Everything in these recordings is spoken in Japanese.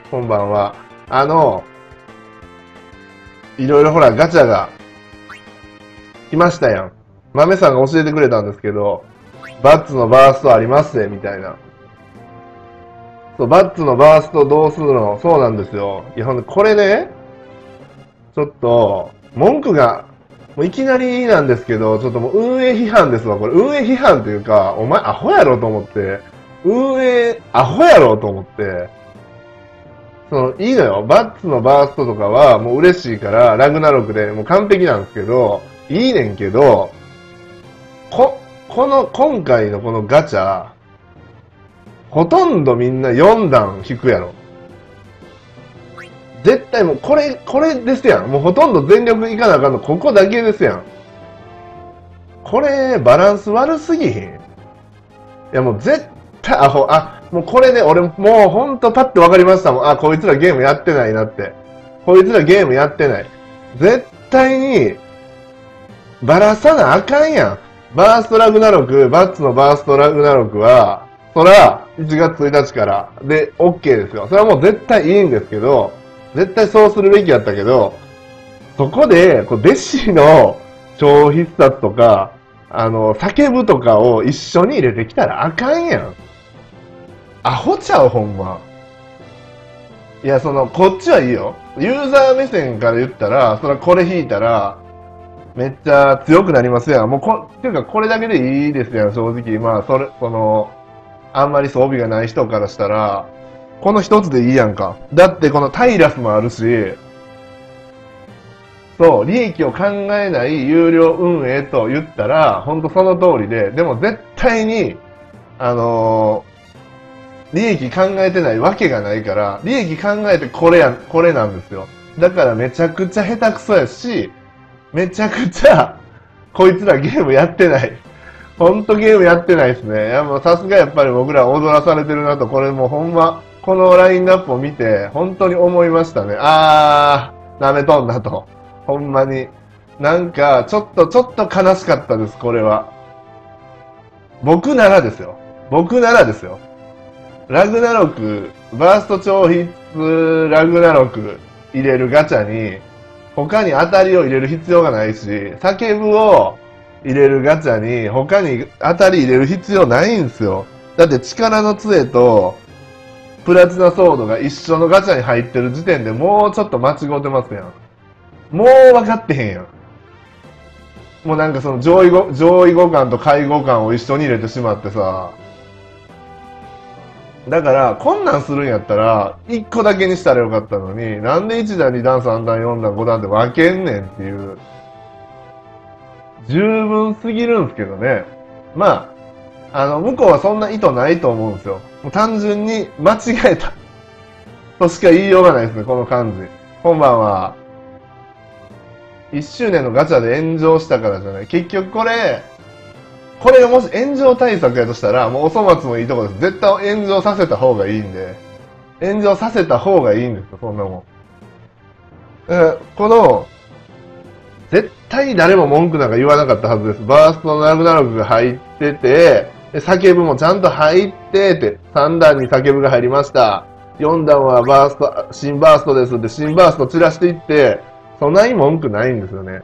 こんばんは。いろいろほら、ガチャが来ましたやん。豆さんが教えてくれたんですけど、バッツのバーストありますね、みたいな。そう、バッツのバーストどうするの？そうなんですよ。いや、ほんで、これね、ちょっと、文句が、もういきなりなんですけど、ちょっともう運営批判ですわ。これ、運営批判というか、お前アホやろと思って、運営アホやろと思って、いいのよ。バッツのバーストとかはもう嬉しいから、ラグナロクでもう完璧なんですけど、いいねんけど、今回のこのガチャ、ほとんどみんな4段引くやろ。絶対もうこれですやん。もうほとんど全力いかなあかんのここだけですやん。これ、バランス悪すぎひん？いやもう絶対アホ、もうこれで俺もうほんとパッてわかりましたもん。こいつらゲームやってないなって。こいつらゲームやってない。絶対に、バラさなあかんやん。バーストラグナロク、バッツのバーストラグナロクは、そら、1月1日から、で、OK ですよ。それはもう絶対いいんですけど、絶対そうするべきやったけど、そこで、弟子の超必殺とか、叫ぶとかを一緒に入れてきたらあかんやん。アホちゃう、ほんま。いや、こっちはいいよ。ユーザー目線から言ったら、それこれ引いたら、めっちゃ強くなりますやん。もうっていうかこれだけでいいですやん、正直。まあ、あんまり装備がない人からしたら、この一つでいいやんか。だってこのタイラスもあるし、そう、利益を考えない有料運営と言ったら、ほんとその通りで、でも絶対に、利益考えてないわけがないから、利益考えてこれなんですよ。だからめちゃくちゃ下手くそやし、めちゃくちゃ、こいつらゲームやってない。ほんとゲームやってないですね。いやもうさすがやっぱり僕ら踊らされてるなと、これもうほんま、このラインナップを見て、本当に思いましたね。舐めとんなと。ほんまに。なんか、ちょっと悲しかったです、これは。僕ならですよ。僕ならですよ。ラグナロク、バースト超必ラグナロク入れるガチャに、他に当たりを入れる必要がないし、叫ぶを入れるガチャに他に当たり入れる必要ないんですよ。だって力の杖とプラチナソードが一緒のガチャに入ってる時点でもうちょっと間違ってますやん。もう分かってへんやん。もうなんか上位互換と下位互換を一緒に入れてしまってさ、だから、こんなんするんやったら、1個だけにしたらよかったのに、なんで1段、2段、3段、4段、5段って分けんねんっていう。十分すぎるんすけどね。まあ、向こうはそんな意図ないと思うんですよ。もう単純に間違えた。としか言いようがないですね、この感じ。こんばんは。1周年のガチャで炎上したからじゃない。結局これがもし炎上対策やとしたら、もうお粗末もいいとこです。絶対炎上させた方がいいんで。炎上させた方がいいんですよ、そんなもん。絶対誰も文句なんか言わなかったはずです。バーストのラグナロクが入ってて、叫ぶもちゃんと入ってて、3段に叫ぶが入りました。4段は新バーストですって、新バースト散らしていって、そんなに文句ないんですよね。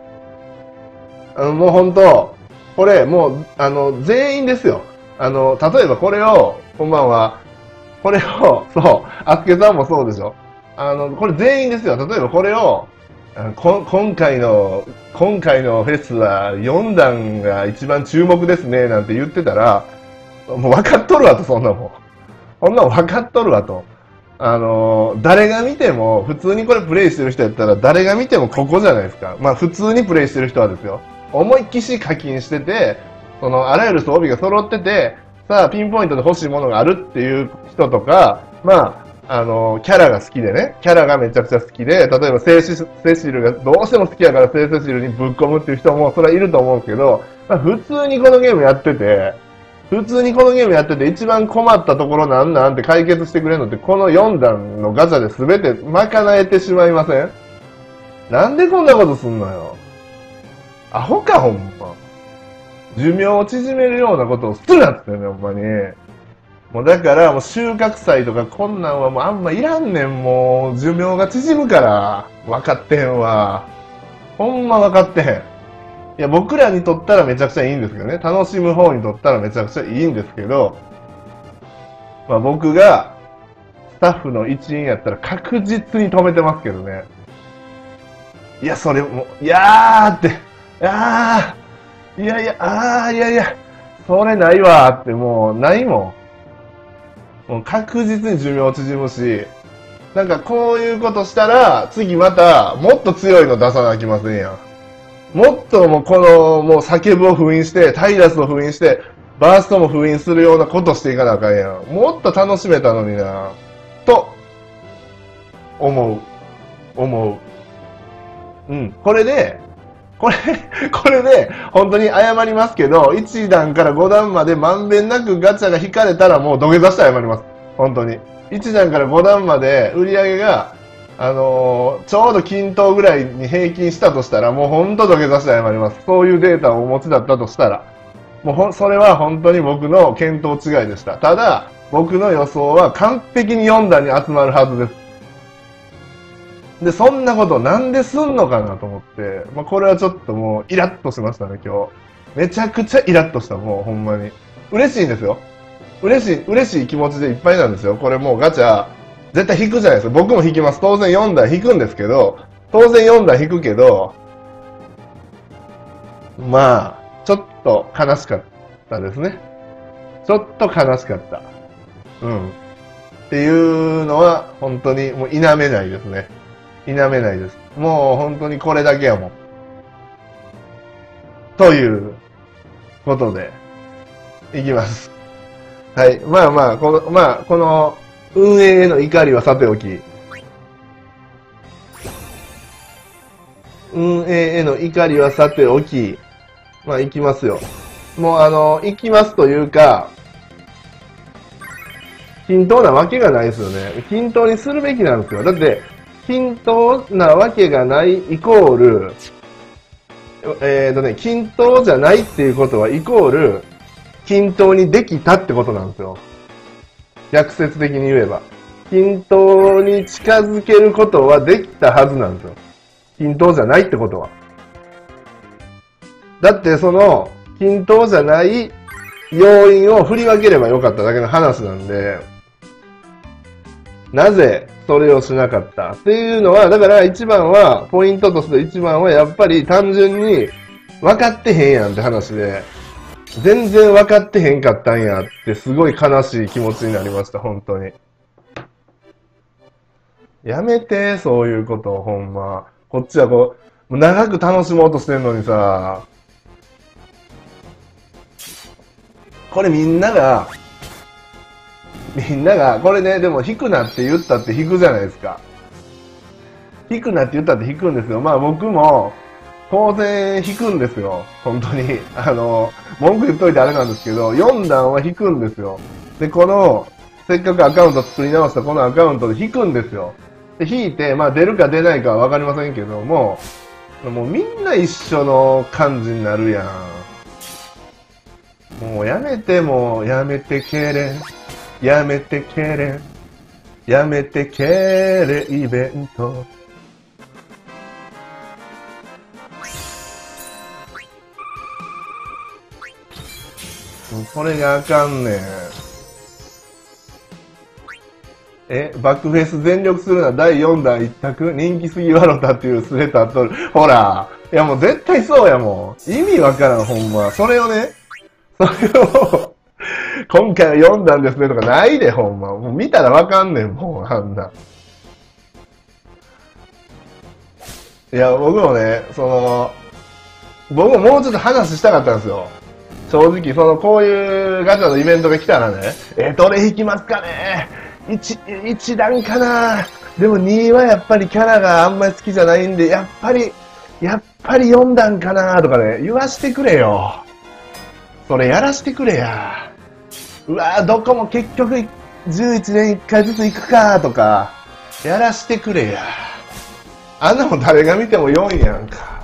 もう本当、これもう、全員ですよ。例えばこれを、こんばんは。これを、そう、あすけさんもそうでしょ。これ全員ですよ。例えばこれを、今回のフェスは4段が一番注目ですね、なんて言ってたら、もう分かっとるわと、そんなもん。こんなもん分かっとるわと。誰が見ても、普通にこれプレイしてる人やったら、誰が見てもここじゃないですか。まあ普通にプレイしてる人はですよ。思いっきし課金してて、あらゆる装備が揃ってて、さあ、ピンポイントで欲しいものがあるっていう人とか、まあ、キャラが好きでね、キャラがめちゃくちゃ好きで、例えばセシルがどうしても好きやからセシルにぶっ込むっていう人も、それはいると思うんですけど、まあ、普通にこのゲームやってて、一番困ったところなんて解決してくれるのって、この4段のガチャで全て賄えてしまいません？なんでこんなことすんのよ。アホか、ほんま。寿命を縮めるようなことをすなってね、ほんまに。 もうだからもう収穫祭とかこんなんはもうあんまいらんねん。もう寿命が縮むから。分かってへんわ。ほんま分かってへん。いや、僕らにとったらめちゃくちゃいいんですけどね。楽しむ方にとったらめちゃくちゃいいんですけど、まあ僕がスタッフの一員やったら確実に止めてますけどね。いや、それも、いやーって、いやいや、いやいや、それないわーってもうないもん。もう確実に寿命縮むし、なんかこういうことしたら、次またもっと強いの出さなきませんやん。もっともうこの、もう叫ぶを封印して、タイラスを封印して、バーストも封印するようなことしていかなあかんやん。もっと楽しめたのにな。と、思う。うん。これで、本当に謝りますけど、1段から5段までまんべんなくガチャが引かれたらもう土下座して謝ります。本当に。1段から5段まで売り上げが、ちょうど均等ぐらいに平均したとしたら、もう本当土下座して謝ります。そういうデータをお持ちだったとしたら。もうそれは本当に僕の見当違いでした。ただ、僕の予想は完璧に4段に集まるはずです。で、そんなことなんですんのかなと思って、まあ、これはちょっともうイラッとしましたね、今日。めちゃくちゃイラッとした、もうほんまに。嬉しいんですよ。嬉しい気持ちでいっぱいなんですよ。これもうガチャ、絶対引くじゃないですか。僕も引きます。当然4段引くんですけど、当然4段引くけど、まあ、ちょっと悲しかったですね。ちょっと悲しかった。うん。っていうのは、本当にもう否めないですね。否めないです。もう本当にこれだけやもん。ということで、いきます。はい。まあ、この、運営への怒りはさておき、運営への怒りはさておき、まあ、行きますよ。もう行きますというか、均等なわけがないですよね。均等にするべきなんですよ。だって、均等なわけがないイコール、均等じゃないっていうことはイコール、均等にできたってことなんですよ。逆説的に言えば。均等に近づけることはできたはずなんですよ。均等じゃないってことは。だってその、均等じゃない要因を振り分ければよかっただけの話なんで、なぜそれをしなかったっていうのは、だから一番は、ポイントとして一番はやっぱり単純に分かってへんやんって話で、全然分かってへんかったんやってすごい悲しい気持ちになりました、本当に。やめて、そういうこと、ほんま。こっちはこう、長く楽しもうとしてんのにさ、これみんなが、これね、でも引くなって言ったって引くじゃないですか。引くなって言ったって引くんですよ。まあ僕も、当然引くんですよ。本当に。文句言っといてあれなんですけど、4段は引くんですよ。で、せっかくアカウント作り直したこのアカウントで引くんですよ。で、引いて、まあ出るか出ないかはわかりませんけども、もうみんな一緒の感じになるやん。もうやめてけれん。やめてけれん。やめてけれイベント。これがあかんねん。バックフェイス全力するな第4弾一択人気すぎわろたっていうスレターと、ほら。いやもう絶対そうやもん。意味わからん、ほんま。それを、今回は4弾ですねとかないで、ほんま。もう見たらわかんねん、もう、あんな。いや、僕もね、僕ももうちょっと話したかったんですよ。正直、こういうガチャのイベントが来たらね、どれ引きますかね1段かなでも2はやっぱりキャラがあんまり好きじゃないんで、やっぱり4段かなとかね、言わしてくれよ。それやらしてくれや。うわぁ、どこも結局11年1回ずつ行くかとか、やらしてくれや。あんなもん誰が見ても4やんか。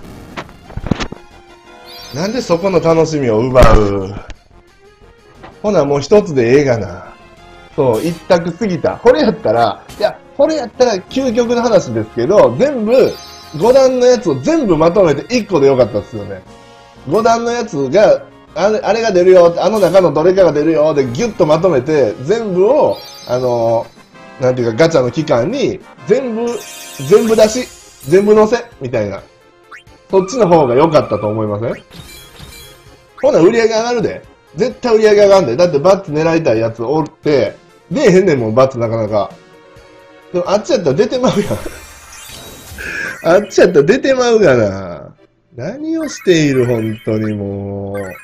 なんでそこの楽しみを奪う。ほなもう一つでええがな。 そう、一択すぎた。これやったら究極の話ですけど、全部、5段のやつを全部まとめて1個でよかったですよね。5段のやつが、あれが出るよ、あの中のどれかが出るよ、でギュッとまとめて、全部を、なんていうかガチャの期間に、全部出し、全部載せ、みたいな。そっちの方が良かったと思いません？ほな売り上げ上がるで。絶対売り上げ上がるんで。だってバッツ狙いたいやつおって、出えへんねんもん、バッツなかなか。でもあっちやったら出てまうやん。あっちやったら出てまうがな。何をしている、本当にもう。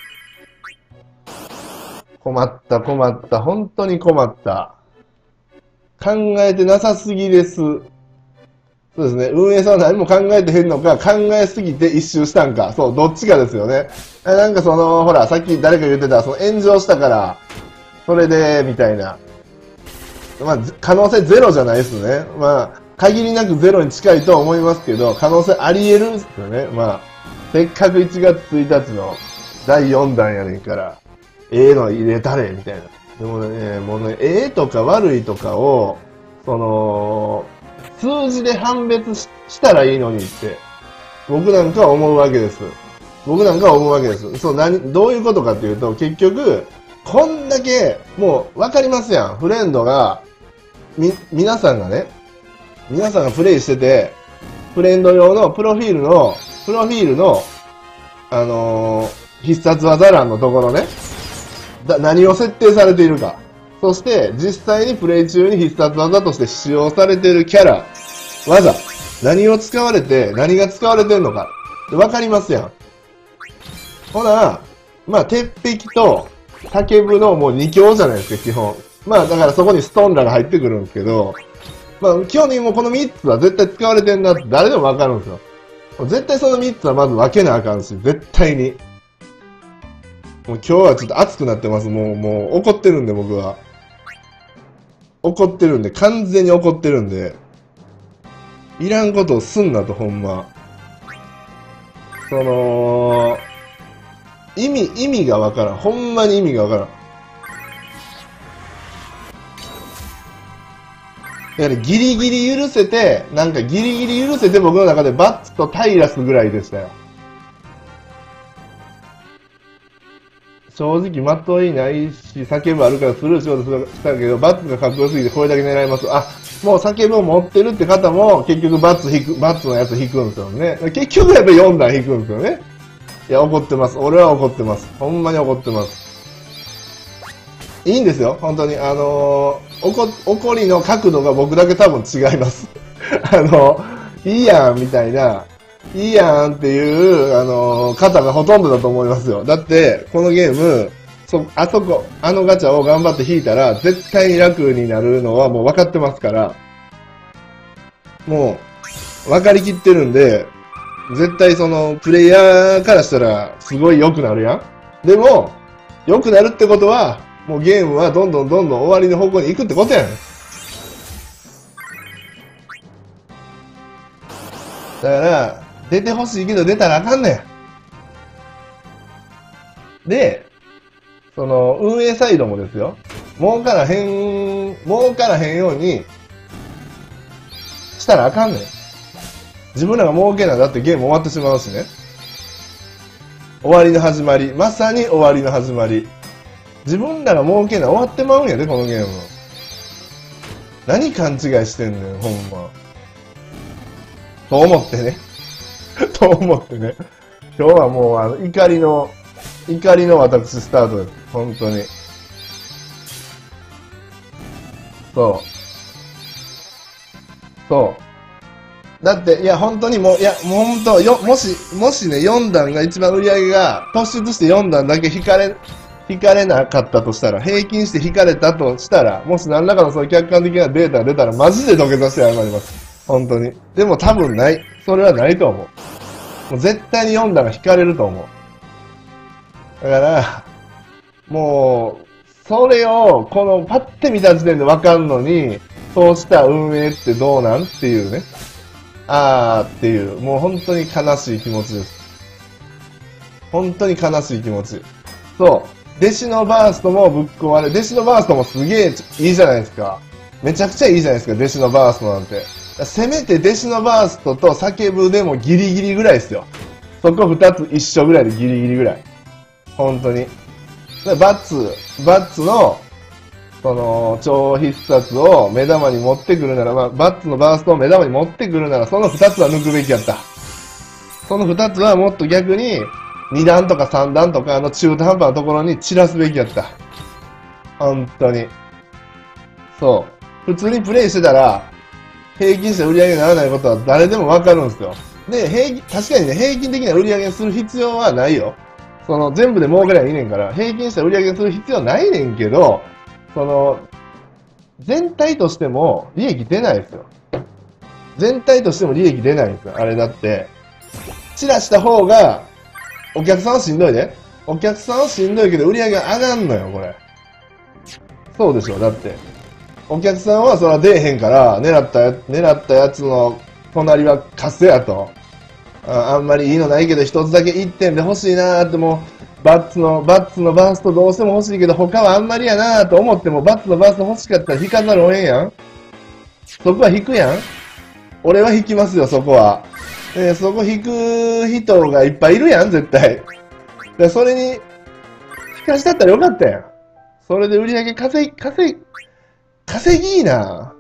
困った、本当に困った。考えてなさすぎです。そうですね。運営さんは何も考えてへんのか、考えすぎて一周したんか。そう、どっちかですよね。なんかほら、さっき誰か言ってた、炎上したから、それで、みたいな。まあ、可能性ゼロじゃないですね。まあ、限りなくゼロに近いとは思いますけど、可能性あり得るんですよね。まあ、せっかく1月1日の第4弾やねんから、の入れたれ、みたいな。でもね、もうね、とか悪いとかを、数字で判別したらいいのにって、僕なんかは思うわけです。そう、どういうことかっていうと、結局、こんだけ、もう、わかりますやん。フレンドが、皆さんがプレイしてて、フレンド用のプロフィールの、必殺技欄のところね、何を設定されているか。そして、実際にプレイ中に必殺技として使用されているキャラ、技、何が使われてるのか。わかりますやん。ほな、まあ、鉄壁と竹部のもう2強じゃないですか、基本。まあ、だからそこにストーンラが入ってくるんですけど、まあ、基本的にもうこの3つは絶対使われてんなって誰でもわかるんですよ。絶対その3つはまず分けなあかんし、絶対に。もう今日はちょっと熱くなってます。もう怒ってるんで、僕は。完全に怒ってるんで、いらんことをすんなと、ほんま。意味がわからん。ほんまに意味がわからん。だからギリギリ許せて僕の中でバッツとタイラスぐらいでしたよ。正直、まといないし、叫ぶあるからスルーしようとしたけど、バッツがかっこよすぎてこれだけ狙います。あ、もう叫ぶを持ってるって方も、結局バッツのやつ引くんですよね。結局やっぱ4段引くんですよね。いや、怒ってます。俺は怒ってます。ほんまに怒ってます。いいんですよ、本当に。怒りの角度が僕だけ多分違います。いいやん、みたいな。いいやんっていう、方がほとんどだと思いますよ。だって、このゲーム、あのガチャを頑張って引いたら、絶対に楽になるのはもう分かってますから、もう、分かりきってるんで、絶対プレイヤーからしたら、すごい良くなるやん。でも、良くなるってことは、もうゲームはどんどん終わりの方向に行くってことやん。だから、出てほしいけど出たらあかんねん。で、運営サイドもですよ。儲からへんようにしたらあかんねん。自分らが儲けなだってゲーム終わってしまうしね。終わりの始まり。まさに終わりの始まり。自分らが儲けな終わってまうんやで、このゲーム。何勘違いしてんねん、ほんま。と思ってね。今日はもう怒りの私スタートです。本当に。そう。だって、いや、本当にもう本当、もしね、4段が一番売り上げが突出して4段だけ引かれなかったとしたら、平均して引かれたとしたら、もし何らかのそういう客観的なデータが出たら、マジで土下座して謝ります。本当に。でも多分ない。それはないと思う。もう絶対に4段が引かれると思う。だから、もう、それを、パッて見た時点でわかんのに、そうした運営ってどうなんっていうね。っていう、もう本当に悲しい気持ちです。本当に悲しい気持ち。そう。 弟子のバーストもぶっ壊れ、弟子のバーストもすげえいいじゃないですか。めちゃくちゃいいじゃないですか、弟子のバーストなんて。せめて弟子のバーストと叫ぶでもギリギリぐらいですよ。そこ二つ一緒ぐらいでギリギリぐらい。本当に。バッツの、その、超必殺を目玉に持ってくるなら、バッツのバーストを目玉に持ってくるなら、その二つは抜くべきやった。その二つはもっと逆に、二段とか三段とか中途半端なところに散らすべきやった。本当に。そう。普通にプレイしてたら、平均した売り上げにならないことは誰でもわかるんですよ。で、確かにね、平均的な売り上げにする必要はないよ。その、全部で儲かりゃいいねんから、平均した売り上げにする必要はないねんけど、その、全体としても利益出ないですよ。全体としても利益出ないんですよ。あれだって。散らした方が、お客さんはしんどいね。お客さんはしんどいけど売り上げが上がんのよ、これ。そうでしょ、だって。お客さんはそら出えへんから、狙ったやつの隣はカスやと。あんまりいいのないけど一つだけ1点で欲しいなーってもう、バッツのバーストどうしても欲しいけど他はあんまりやなーと思ってもバッツのバースト欲しかったら引かざるをえんやん。そこは引くやん。俺は引きますよ、そこは。そこ引く人がいっぱいいるやん、絶対。で、それに、引かしたったらよかったやん。それで売り上げ稼ぎいいな。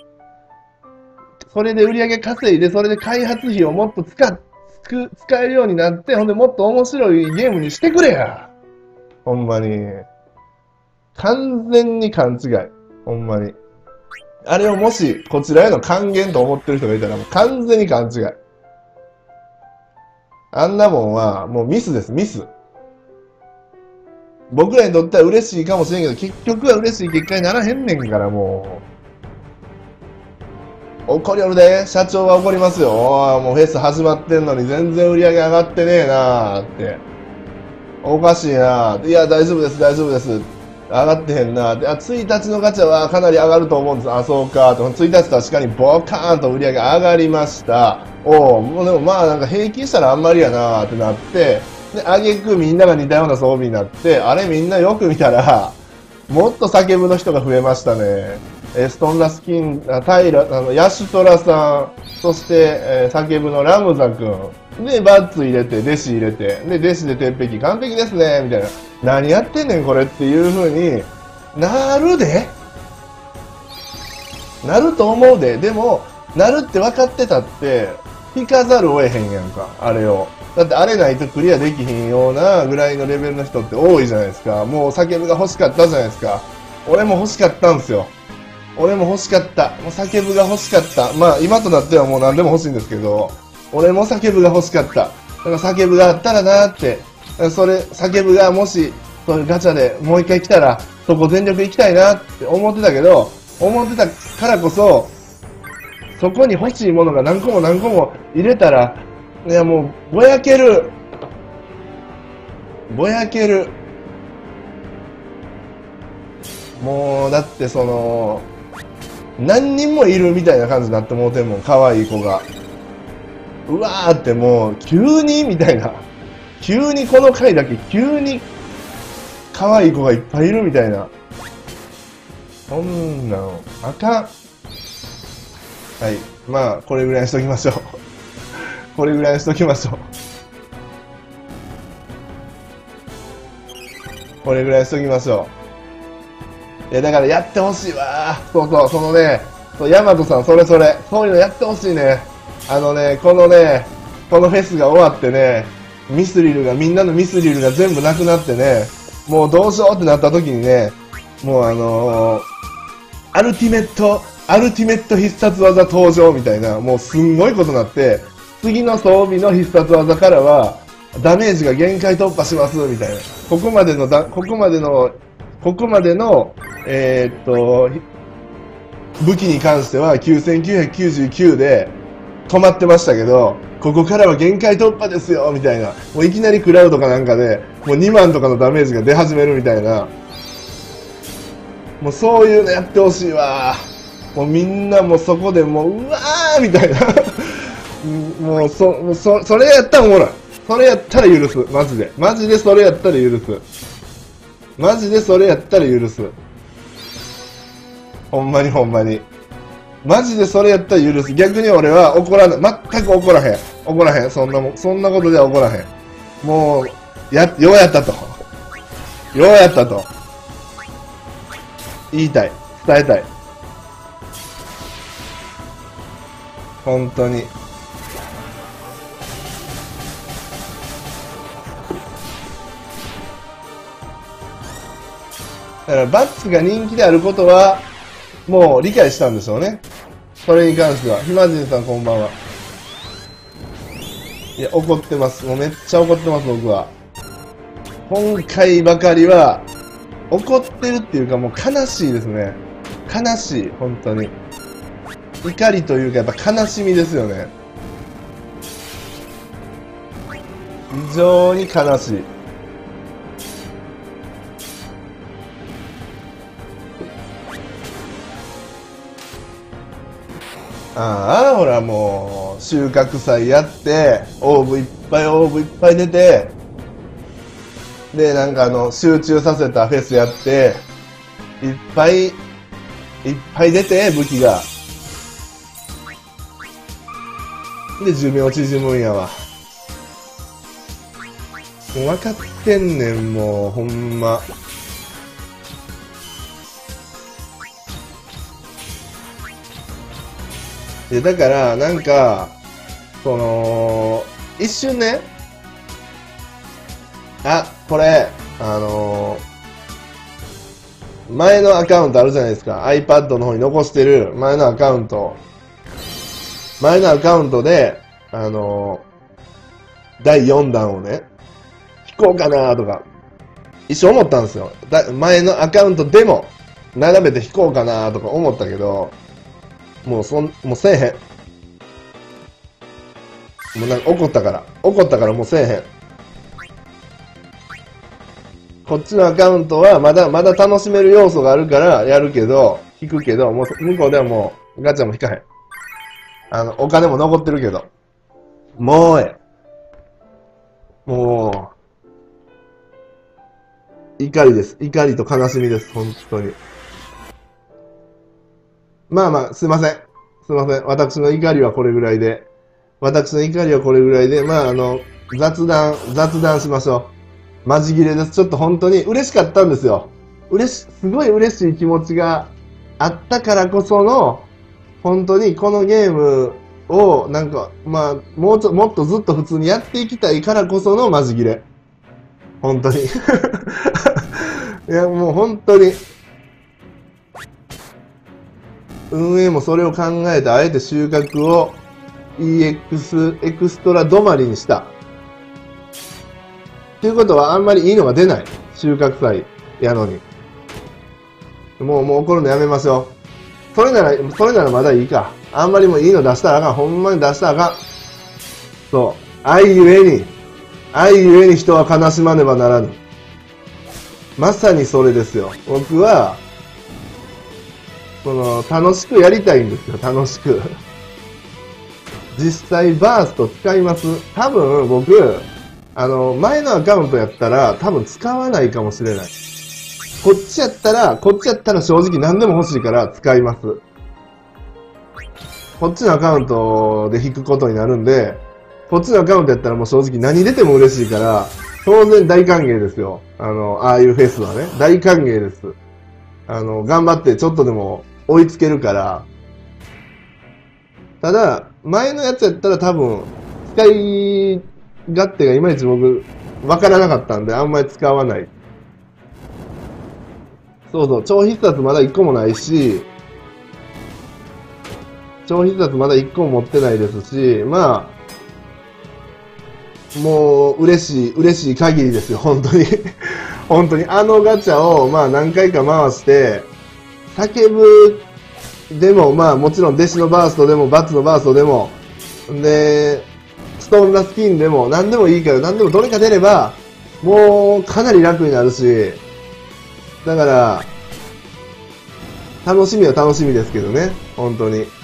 それで売り上げ稼いで、それで開発費をもっと使えるようになって、ほんでもっと面白いゲームにしてくれや。ほんまに。完全に勘違い。ほんまに。あれをもし、こちらへの還元と思ってる人がいたら、もう完全に勘違い。あんなもんは、もうミスです、ミス。僕らにとっては嬉しいかもしれんけど、結局は嬉しい結果にならへんねんから、もう。怒りおるで。社長は怒りますよ。もうフェス始まってんのに全然売り上げ上がってねえなーって。おかしいなー。いや、大丈夫です、大丈夫です。上がってへんなーって。1日のガチャはかなり上がると思うんです。あ、そうか。1日確かにボカーンと売り上げ上がりました。もうでもまあなんか平均したらあんまりやなーってなって、で、挙句みんなが似たような装備になって、あれみんなよく見たら、もっと叫ぶの人が増えましたね。ストンラスキン、ヤシュトラさん、そして、叫ぶのラムザくん。で、バッツ入れて、弟子入れて、で、弟子で鉄壁、完璧ですね、みたいな。何やってんねん、これっていう風になるでなると思うで。でも、なるって分かってたって、引かざるを得へんやんか、あれを。だってあれないとクリアできひんようなぐらいのレベルの人って多いじゃないですか。もう叫ぶが欲しかったじゃないですか。俺も欲しかったんですよ。俺も欲しかった。もう叫ぶが欲しかった。まあ今となってはもう何でも欲しいんですけど、俺も叫ぶが欲しかった。だから叫ぶがあったらなーって、叫ぶがもし、それガチャでもう一回来たら、そこ全力行きたいなって思ってたけど、思ってたからこそ、そこに欲しいものが何個も何個も入れたら、いやもう、ぼやける。ぼやける。もう、だってその、何人もいるみたいな感じになってもうてんもん、可愛い子が。うわーってもう、急にみたいな。急にこの回だけ、急に、可愛い子がいっぱいいるみたいな。そんなの、あかん。はい。まあ、これぐらいにしときましょう。これぐらいにしときましょう。これぐらいにしときましょう。だからやってほしいわ。そうそう、そのね、ヤマトさん、そういうのやってほしいね。このフェスが終わってね、みんなのミスリルが全部なくなってね、もうどうしようってなった時にね、もうアルティメット必殺技登場みたいな、もうすんごいことになって、次の装備の必殺技からは、ダメージが限界突破します、みたいな。ここまでの、武器に関しては9999で止まってましたけど、ここからは限界突破ですよ、みたいな。もういきなりクラウドかなんかで、もう2万とかのダメージが出始めるみたいな。もうそういうのやってほしいわ。もうみんなもうそこでもう、うわーみたいな。もうそれやったらおもろい。それやったら許す。マジでそれやったら許す。 マジでそれやったら許す。ほんまにほんまに。マジでそれやったら許す。逆に俺は怒らない。全く怒らへん。怒らへん。そんなことでは怒らへん。もう、ようやったと。ようやったと。言いたい。伝えたい。本当に。だからバッツが人気であることは、もう理解したんでしょうね。それに関しては。ひまじんさんこんばんは。いや、怒ってます。もうめっちゃ怒ってます、僕は。今回ばかりは、怒ってるっていうかもう悲しいですね。悲しい、本当に。怒りというかやっぱ悲しみですよね。非常に悲しい。ああ、ほらもう、収穫祭やって、オーブいっぱい出て、で、なんか集中させたフェスやって、いっぱい出て、武器が。で、寿命縮むんやわ。もう分かってんねん、もう、ほんま。だから、なんか、一瞬ね、これ、前のアカウントあるじゃないですか。iPad の方に残してる前のアカウントで、第4弾をね、引こうかなとか、一瞬思ったんですよ。前のアカウントでも、並べて引こうかなとか思ったけど、もうせえへん。もうなんか怒ったからもうせえへん。こっちのアカウントはまだ楽しめる要素があるからやるけど、引くけど、もう向こうではもうガチャも引かへん。お金も残ってるけど。もうもう、怒りです。怒りと悲しみです。本当に。まあまあ、すいません。私の怒りはこれぐらいで。まあ雑談しましょう。マジ切れです。ちょっと本当に嬉しかったんですよ。すごい嬉しい気持ちがあったからこその、本当にこのゲームを、なんか、まあ、もっとずっと普通にやっていきたいからこそのマジ切れ。本当に。いや、もう本当に。運営もそれを考えて、あえて収穫を EX エクストラ止まりにした。っていうことはあんまりいいのが出ない。収穫祭やのに。もう怒るのやめましょう。それならまだいいか。あんまりもういいの出したらあかん。ほんまに出したらあかん。そう。愛ゆえに人は悲しまねばならぬ。まさにそれですよ。僕は、楽しくやりたいんですよ。楽しく。実際バースト使います。多分僕、前のアカウントやったら多分使わないかもしれない。こっちやったら正直何でも欲しいから使います。こっちのアカウントで引くことになるんで、こっちのアカウントやったらもう正直何出ても嬉しいから、当然大歓迎ですよ。ああいうフェスはね。大歓迎です。頑張ってちょっとでも追いつけるから。ただ、前のやつやったら多分、使い勝手がいまいち僕、わからなかったんで、あんまり使わない。そうそう、超必殺まだ1個もないし、超必殺まだ1個も持ってないですし、まあ、もう、嬉しい限りですよ、本当に。本当に、ガチャを、まあ、何回か回して、叫ぶ、でも、まあ、もちろん、弟子のバーストでも、バツのバーストでも、で、ストーンラスキンでも、何でもいいから、何でもどれか出れば、もう、かなり楽になるし、だから、楽しみは楽しみですけどね、本当に。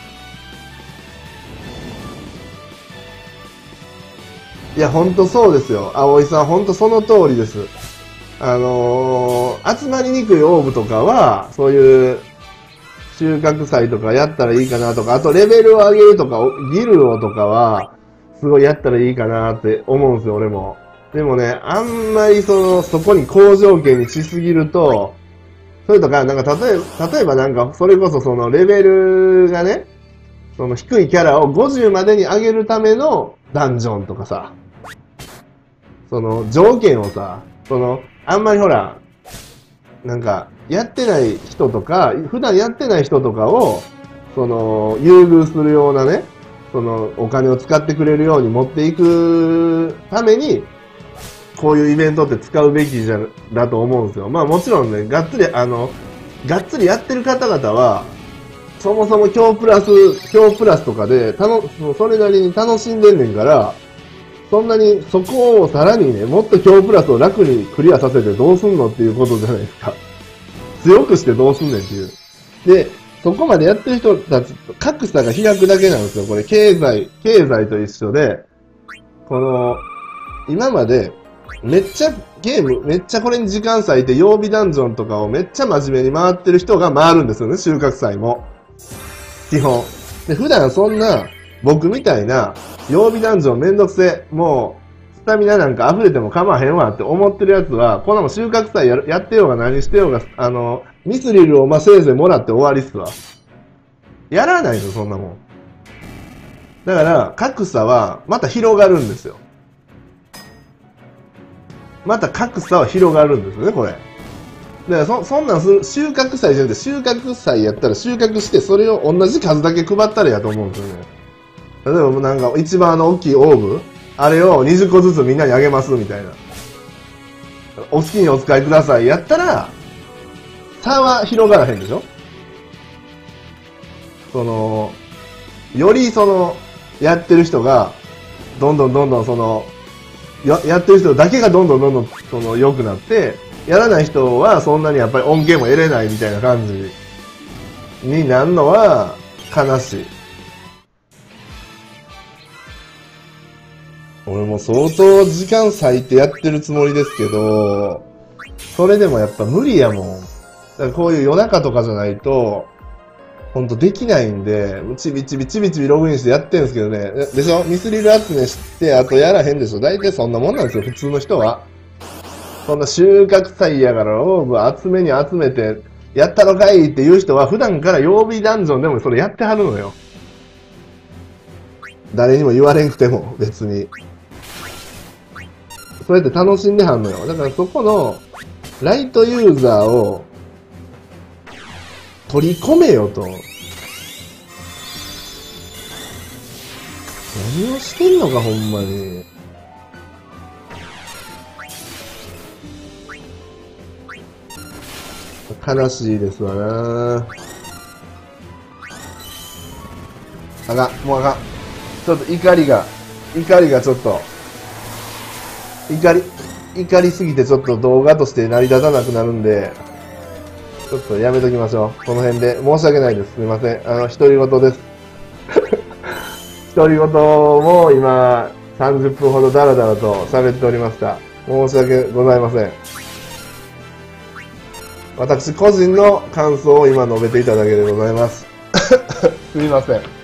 いや、ほんとそうですよ。葵さん、ほんとその通りです。 集まりにくいオーブとかは、そういう収穫祭とかやったらいいかなとか、あとレベルを上げるとか、ギルドとかは、すごいやったらいいかなって思うんですよ、俺も。でもね、あんまりそこに好条件にしすぎると、それとか、なんか例えばなんか、それこそそのレベルがね、その低いキャラを50までに上げるためのダンジョンとかさ、その条件をさ、あんまりほら、なんか、やってない人とか、普段やってない人とかを、優遇するようなね、お金を使ってくれるように持っていくために、こういうイベントって使うべきだと思うんですよ。まあもちろんね、がっつりやってる方々は、そもそも今日プラスとかで、それなりに楽しんでんねんから、そんなにそこをさらにね、もっと今日プラスを楽にクリアさせてどうすんのっていうことじゃないですか。強くしてどうすんねんっていう。で、そこまでやってる人たち、格差が開くだけなんですよ。これ経済と一緒で、今まで、めっちゃこれに時間割いて曜日ダンジョンとかをめっちゃ真面目に回ってる人が回るんですよね、収穫祭も。基本。で、普段そんな、僕みたいな、曜日ダンジョンめんどくせえ、もう、スタミナなんか溢れても構わへんわって思ってるやつは、こんなもん収穫祭やってようが何してようが、ミスリルをせいぜいもらって終わりっすわ。やらないの、そんなもん。だから、格差は、また広がるんですよ。また格差は広がるんですよね、これ。だからそんなん収穫祭じゃなくて、収穫祭やったら収穫して、それを同じ数だけ配ったらやと思うんですよね。例えばなんか、一番大きいオーブあれを20個ずつみんなにあげます、みたいな。お好きにお使いください。やったら、差は広がらへんでしょ？よりやってる人が、どんどんやってる人だけがどんどん良くなって、やらない人はそんなにやっぱり恩恵も得れないみたいな感じになるのは悲しい。俺も相当時間割いてやってるつもりですけど、それでもやっぱ無理やもん。だからこういう夜中とかじゃないと、ほんとできないんで、ちびちびログインしてやってるんですけどね。でしょ？ミスリル集めして、あとやらへんでしょ？大体そんなもんなんですよ、普通の人は。そんな収穫祭やからオーブ集めて、やったのかいっていう人は普段から曜日ダンジョンでもそれやってはるのよ。誰にも言われんくても、別に。そうやって楽しんではんのよ。だからそこの、ライトユーザーを、取り込めよと。何をしてんのか、ほんまに。悲しいですわな。あかん、もうあかん。ちょっと怒りがちょっと、怒りすぎてちょっと動画として成り立たなくなるんで、ちょっとやめときましょう。この辺で。申し訳ないです。すみません。独り言です。独り言も今、30分ほどダラダラと喋っておりました。申し訳ございません。私個人の感想を今述べていただけでございます。すみません。